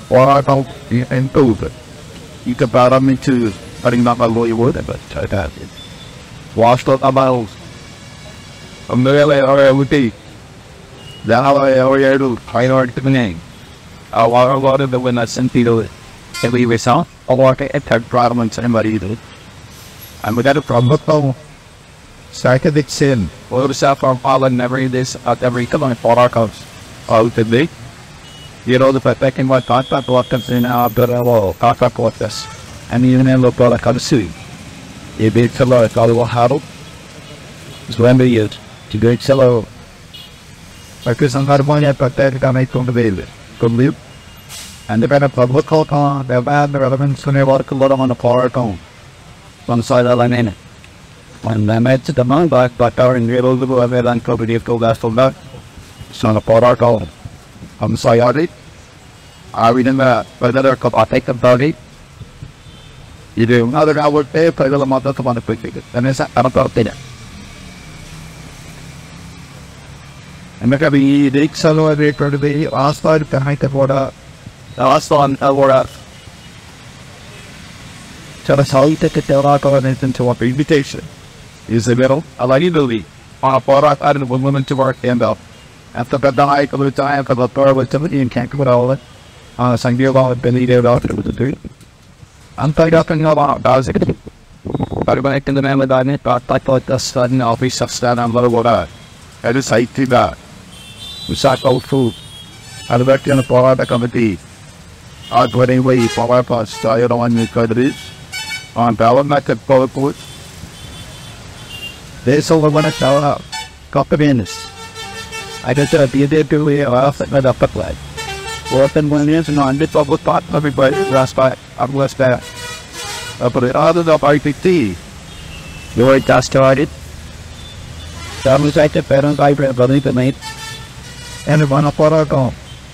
or I don't improve it. You can buy them into putting them a lawyer with it, but I got it. Washed up about a million or every day. Now I already do hard to name. I want a lot of the when I sent people every result, or I attack problem somebody do. And we got a problem though. Second it's sin. Well, the self from all and every this at every come on for our comes. Out the day. You know the fact in what thought that what comes in our better wall, thought that what this. And even in look like I'm suing. You be fellow if I will huddle. It's when we use to go cello. Because I'm not one yet, but that I make from the baby. Could live. And the better public call on the bad relevance when they work a lot on the power cone. One side of the line in it. When they met to the mountain back, but our in real over a very property of gold gas from that. It's not a power cone. I'm sorry, I remember another cup I take the body. You do another hour pay, play a little more than one quick figure. And it's about dinner. And make a big solo every part of the last part behind the water. The last one, water. Tell us how you take a tell our government into an invitation. Is the middle, a lady movie, on a product out of women to work and up. After the night of the time for the power with somebody and can't come all it. Sang dear about Billy Dale out with the dude. I'm tied up in your mouth, does it? But back in the man with it, but I thought the sudden office of stand on little water. I just hate to that. We sat both food. I worked in a power back on the tea. I put away power plus tired on the countries. On power back at power put. There's over one at tower. Copper Venus. I just be there to way off at the upper play. Work and 1 year and on the top of pot, everybody last by up west back. But the other of IPT. The way that started. That was like the parent I believe the mate. And one of our gone.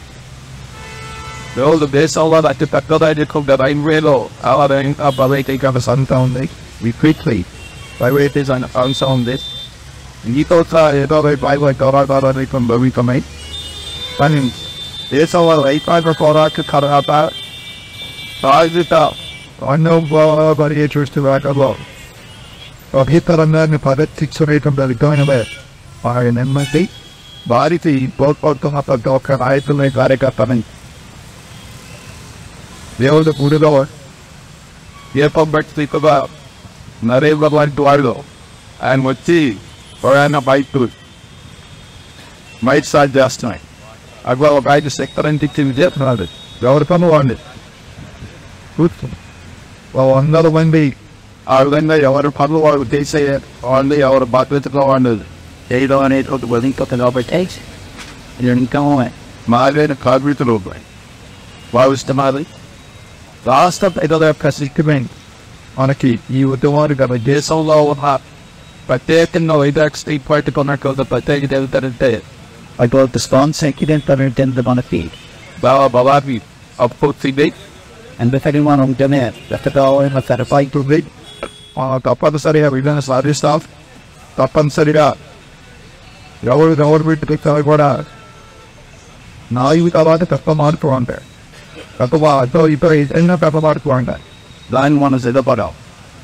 The old base all that the pack that I did cook that I'm real. I'll have up a late take of a sundown day. We quickly. By way it is on sound this. And you thought I thought I like all about from where we come in. Funny. There's all 8 before I could cut it out. I just out. I know about the interest to write a lot. I've hit that on the pilot 6 or 8 from the going away. I and then my feet. Body feet, both to have a dog and I feel like I got them in. The old put it over. Here from back sleep about. Not able to like to idle. And what tea. Or I'm a bite to it. Might side just night. I go by the sector and take him death on it. Go to come on it. Good. Well, another one be. I will then lay our puddle or they say it only our bucket to go on it. They don't eat of the willing cook and overtakes. And you're going. My way a card with the road. Why was the mother? Last of the other person coming on a key. You would do want to go with this so low and hot. But they can know it actually part of Conarco, but they didn't it. I got the spawn second and then the on a feed. Balabi, of putting big. And the second one on the net. Left the door and a fight to big. On top of the study, we've done a slightly stuff. Top and set it up. You always know what to pick the word out. Now you got a lot of pepper mod for on there. Pepper mod, so you pay enough pepper mod for on that. Line one is the bottle.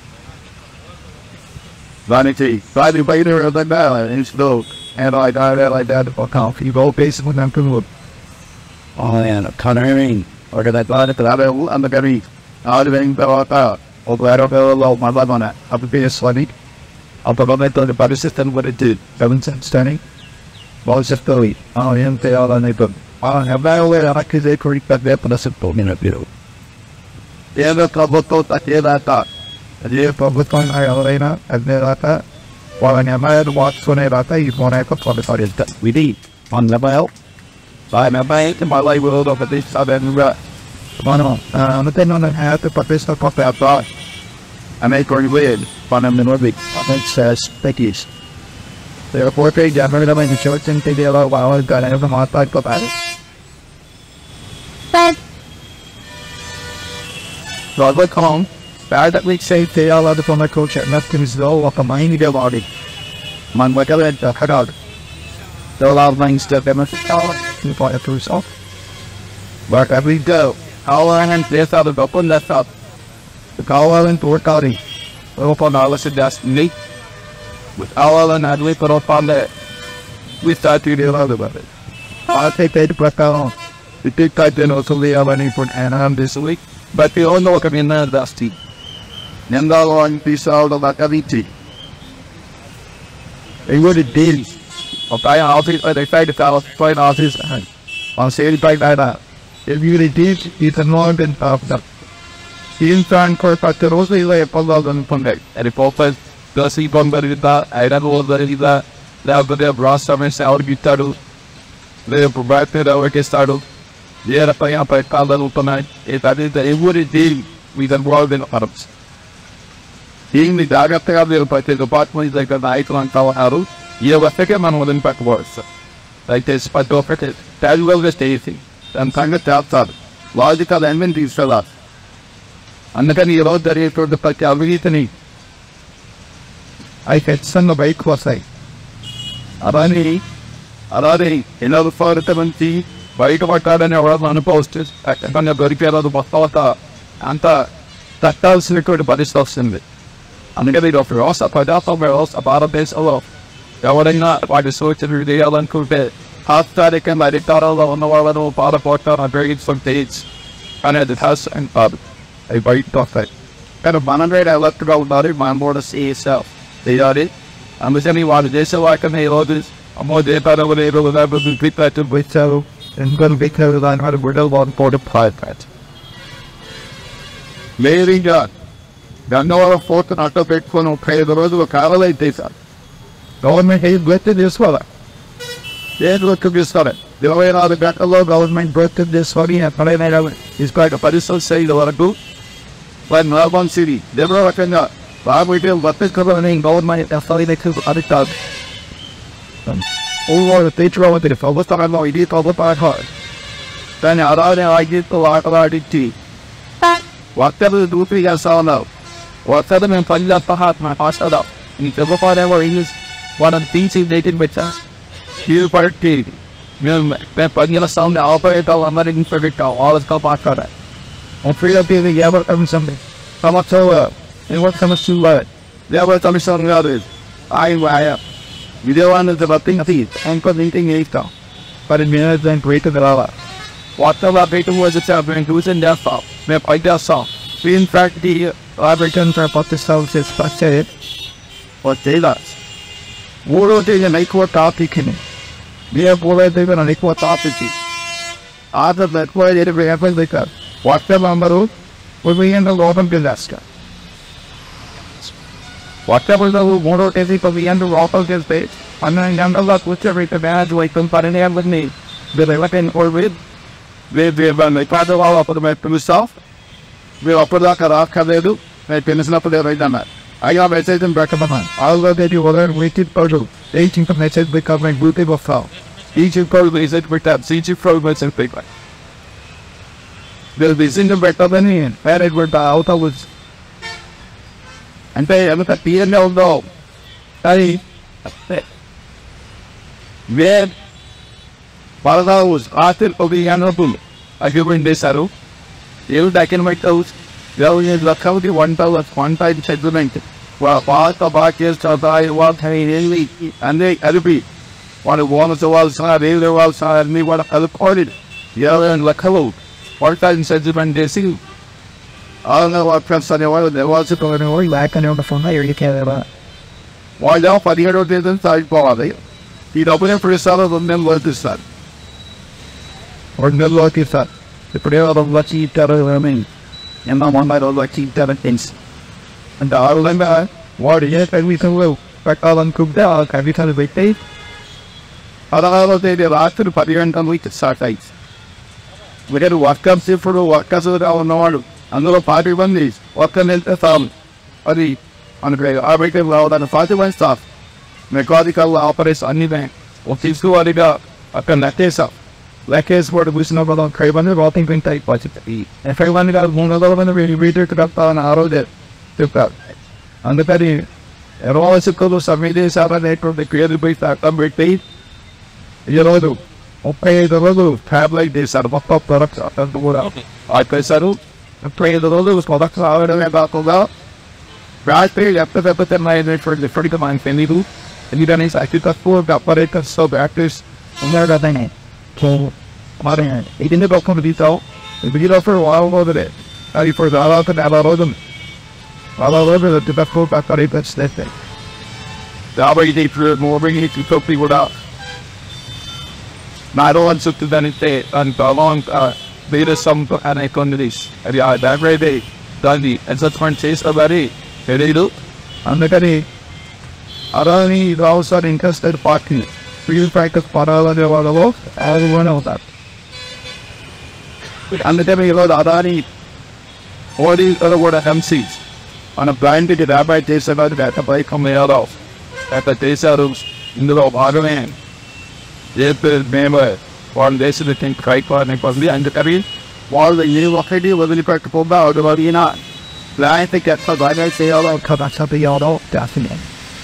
Vanity, try to buy her the bell and slow. And I died like that for count. You go basic when I'm coming up. Oh, and a coloring. Or that body to that and the berry. I'll be out. Or glad of my love on it. I'll be a slightly. I'll provide the body system what it did. 7 cents standing. Well, it's just the lead. Oh, and they all on a book. I have no way I could say correct that there for the simple minute video. The other couple thought that here that thought. And here public on Iolena and there like that. While I never had watched when I got you want to have a public is that we did on the bell. By my bank and my life world over this southern rut. Come on, the thing on the hat to put this up outside. I make very weird, fun of the Nordic. It says, thank you. There are 4 pages I've heard of in the shorts and they did a lot while I got out of the hot type of it. So I look home. Bad that we say they all out from my coach at left him slow of a mind of body. Man, what I had to cut out. There are a lot of things that they must tell you for yourself. But every go, kawalan desa the open left up. The kawalan portari. Open all the destiny. With kawalan and we put up on the. We start to do other about it. I'll take that back on. The big type then also they have any for an this week. But we all know come in the dusty. Nendal on piece out of that everything. They would it daily. Okay, I'll take they fight the fight out his hand. I'll say it like that. If you did, it's a long and after. The instant for Paterosi lay a puzzle on Punday. And if open, the sea bombarita, I don't know the Rida, now the day of Rossam and Sour Gitaro. They have provided our guest startled. They are paying up a color tonight. If I did the would it deal with the world in Arabs. Seeing the Dagata of the apartment like a night on Tower Arrow, you have a second man within back words. Like this, but go for it. Tell you well the station. And kind of outside. Logical inventories fell out. And then he wrote the rate for the Pacavitani. I had son of a quasi. Arani, another 470, Bite of a card and a rub on a posters, at a very fair of the Bastata, and that tells record about this stuff symbol. And the of Rosa Padapa Wells about a base alone. They were not by the sort of the island could be. After they can let it out on the little part of water and buried some dates. And at the house and pub, a bite of it. Kind of 100 I left to go about it, my more to see itself. They got it. And with anyone, they so I can hear all this. I'm more dead out of the able to ever be prepared to wait so. And going to be clear than how to word on for the private. Lady God. There no other fortune out of it for no pay the road of a car like this. Government has blessed this weather. There's what could be started. The way out of that alone, government birthed this funny and funny is quite a partisan say the water go. When Melbourne City, they were a not. But we feel what is governing government and study they could other time. All the teacher over the first time I did all the part hard. Then I did the lot of RDT. Whatever the duty I saw now. Whatever and find out the heart my heart up. And if ever whatever is one of the things they did with us. Here part T. Then Pagina sound the operator American perfect all is called part for that. On free of being the ever come something. How much so and what comes to what? There was something others. I wire. You don't want to thing of these and anything later. But in minutes then greater than Allah. Whatever better was it happening to us in their fall. May I their song. We in fact the Americans are about the south is said what they lost. War they an equal topic in it. We have already been an equal topic. After that, why did we happen like that? Whatever Amaru will be in the Lord of disaster. Whatever the motor is for the end of all of this page, and then down the lot with every bad way to put in there with me. Will I weapon or with? Will be when they father all of the map to myself? Will offer that off Kavedu? My penis up there right now. I have a certain back of my hand. I'll go get you other weighted puzzle. 18 of my set becoming booty of foul. Each of probably is it with that each of progress and paper. Will be seen the better than me, where it were the outer woods. And they have a PNL dog. Where Parada was after of the honorable. I give in this arrow. You back in my toes. Well, is the county 1,000 time settlement. Well, part of our case of I want any and they repeat. What a woman so outside, they were outside me what I recorded. Yellow and like hello. 1,000 settlement they see. I don't know what Prince on the world there was going to back on the phone here you can't about. Why now for the hero didn't side body? He'd open it for his son and then let this son. Or no lucky son. The prayer of what he tell me. And my one might all like keep that things. And I remember what it is and we can will. But I'll uncook that, have you kind of wait date? I don't know they did after the party and come with the start dates. We had to walk up for the walk us with our normal. Another party one days, what can it thumb? Or the on the great arbiter loud and the party went stuff. Mechanical operates on the bank. What is to what it up? I can let this up. Like his word of wisdom of a craven of all things type was it to be. If I wanted out one of the reader to up on out of it, took out. And the petty, and all is a couple of some days out of that from the creative base that number 8. You know, 35 tablet చేశారు మొత్తం products అంతా కూడా ఆపేశారు. 35 products రావడమే కాకుండా రాత్రి లేకపోతే డిఫరెంట్గా మనకు తెలీదు. ఎందుకని అతి తక్కువ ఆపరేటర్స్ బ్యాటరీస్ ఉన్నారు కదా. సో మరి ఇది పక్కన తీసాం వీడియో వాళ్ళే అది ఇప్పుడు దాదాపు 40 రోజులు అతి తక్కువ ఆపరేటర్స్ తెస్తాయి. 50 ఇప్పుడు మూవీ కూడా not all to benefit and along there is some and economies. That way they done the as a taste about it. They do. And the Kari Arani is also an interested party. Real practice Parala de Valavo, everyone of that. And the Demi Lord Adani, all these other word MCs on a blind ticket rabbi taste about that by coming out of at the taste out of in the Ottoman. Yes, member for this is the thing right for and possibly and the career while the new already was really practical about the not. I think that's what I say all of Kabashapi all definitely.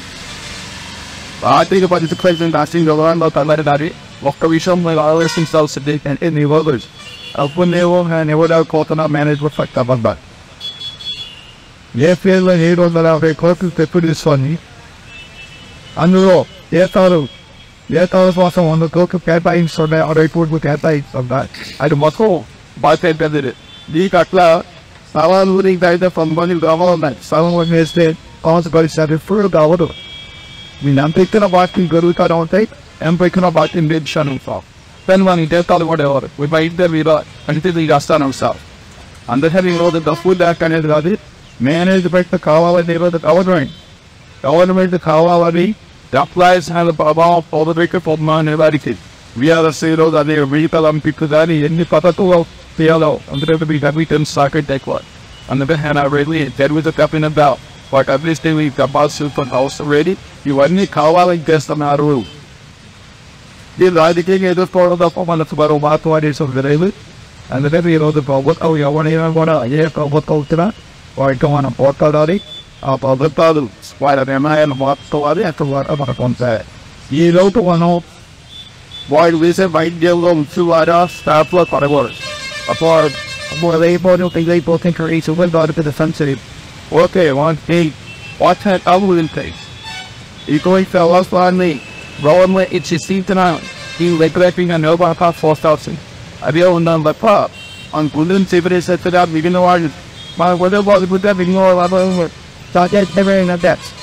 I think about the president asking the Lord about that it. What can we show my others themselves today and any others? When they will and they would have caught and managed with fact about that. They feel like they don't allow their close to put this funny. And the law, they thought yeah, that was also on the book of cat bites or that report with cat bites of that. I don't know, but I did it. The Katla, someone who died from money government, someone has said, also said it for the we now taken about in Garuka don't take, and breaking about in bed shunning for. Then when he dead all whatever, we might there be lot until he got done himself. And the having loaded the food that kind of got it, managed to break the cow and they were the cow drain. The order made the cow already. The applies have about all the record for man and everything. We are the zero that they retail and people that in the Patato, PLO, and the be that we can suck it take one. On the other hand, I really dead with the cup in a bell. Like at least they leave the bus from house already. You want me cow and guess them out of room. The king is the part of the woman of about what is of the David. And the heavy of the what oh, you want to what what culture or I don't want to port already. About the puddles, why are they and what so I have to work about on that. You know to one of why we say white yellow to us, start for the words. Apart for they both think they both think are each went out to the sensitive. Okay, one thing, what had I wouldn't take? You going fell us on me. Rowan let it seemed tonight. You neglecting a no about past 4,000. I be on down the pub. On couldn't see what it said to that, leaving the word. My weather was with that being all over. So that's never in a depth.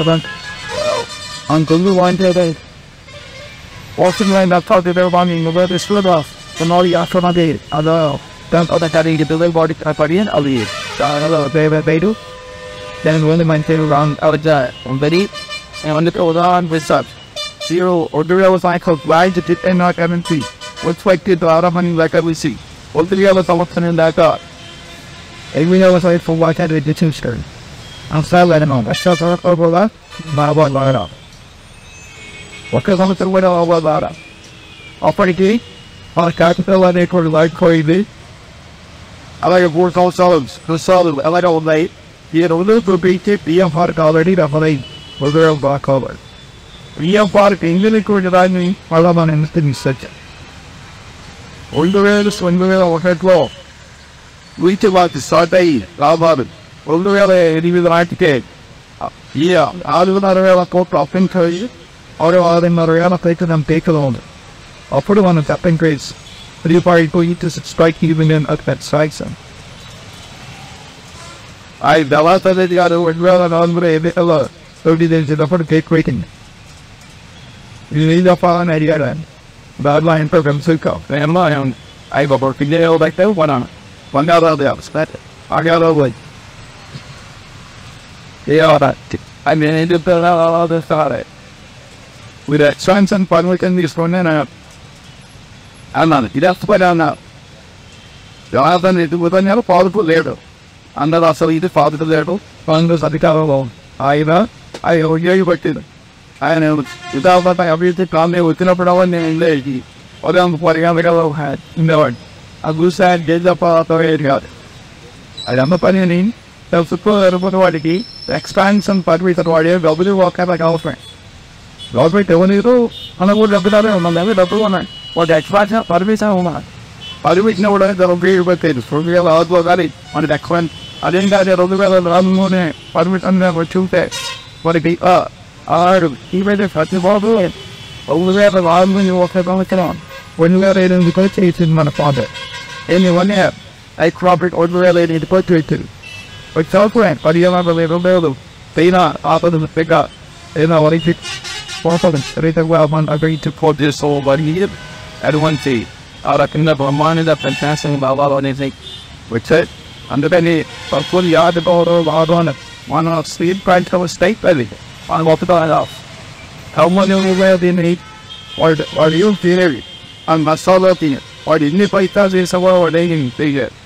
Uncle Lou wanted it. Watching like that thought they were running over the slip off. The Nori after my day. Although, don't other carrying the little body type again, I'll leave. So, they do. Then when they maintain around out there, on the deep, and when it goes on with such. Zero or the real was like a blind to dip and not MNP. What's like the out of money like I will see. All the others are what's in that God. And we know what's like for what I did the two stern. I'm silent on. I shut her over that. My one line up. What goes on with the window over that? I'll pretty key. I'll capital and they could like crazy. I like a work all solids. The solid, I like all late. He had a little bit tip, the hard already, definitely. For girl black color. We have part English recorded on me, Parlaman and the such. All the rest when we were head law. We took out the Saturday, Lavabin. All the other with the architect. Yeah, I'll do another court of encourage, or other Mariana taken and take alone. I'll put it on a tapping grace. But you probably go eat to strike even in at that strikes him. I the last that the other word well and on with a bit alert. 30 days in the for the cake rating. You need a file on the other bad line program Suko. And my I have a working day all like that one on. One out of the house. That I got away. Yeah, that I mean, I did build out all the thought. With that science and fun, we can use one and out. I'm not it. You have to put down now. You have done it with another father to later. And then also eat the father to level. Fungus at the cover alone. I owe you what it. I know without that I obviously come there within a hour and lady. Or down what I had. No, a good side gets up out of it. I am a panning. Self support of authority. The expansion part with authority. W walk up like our friend. Godway, the one you do. And I would have been on the level of the one. or the expansion of Parvisa Homa. Parvis no one the agree with it for real outdoor valley on the Quant. I didn't get it on the weather Ramone, Parvis under were 2 days. What it be he read the festival doing. Over there, the arm when you walk about it on. When you are in the purchase my father. Anyone here, I crop it or related to portrait too. But so grand, but you have a little build. They not after the figure. You know what it is. For them, the well one agreed to put this whole body here. At one day, I can never mind up and passing about all anything. Which it, under penny, but fully yard about all on it. One of sleep right to a state belly. I walked about off. How many of you they need? Or you theory? I'm my solo thing. Or the nipple does this or they didn't see it.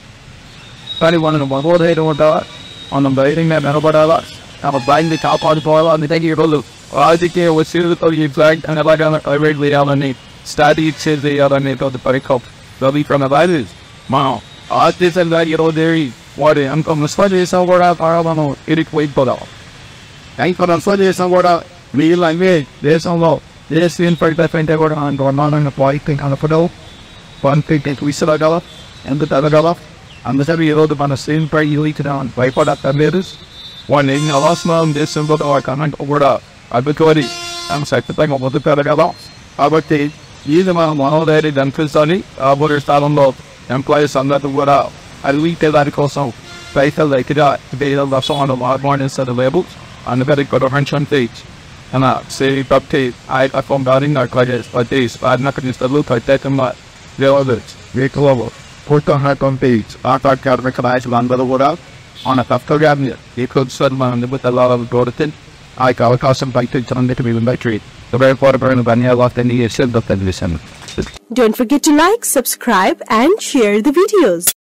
21 of them, what they don't do on the bathing that about us. I was buying the top on the boil on the day you're blue. I think there was suitable you flagged and I like on a regularly element. Studied says the other name of the particle. They'll be from the virus. Wow. I did say that you're there. What I'm going to study this over out our own. It wait for all. Thank for the study somewhere out. Me like me. There's a lot. There's the info that I never on the white thing on the photo. One thing that we said I got and the other got off. And the heavy road upon the same prayer you lead it on. Wait for that letters. One thing I lost mom, this simple door can't over up. I've been 20. I'm set to think about the better got off. I would take either my one day than Sunday. I would start on load and play some letter word out. I leave the radical song. Faith like it out. They love song on a lot more instead of labels. And the very good orange on stage. And I say, Baptiste, I found out in our colleges, but this, I'm not going to look like that and what. The others, very global. Put on her on page. I thought I recognized one by the word out. On a tough cabinet, he could certainly with a lot of Dorothy. I got a custom bike to turn it to be by treat. The very part of Vanilla lost any years of the television. Don't forget to like, subscribe, and share the videos.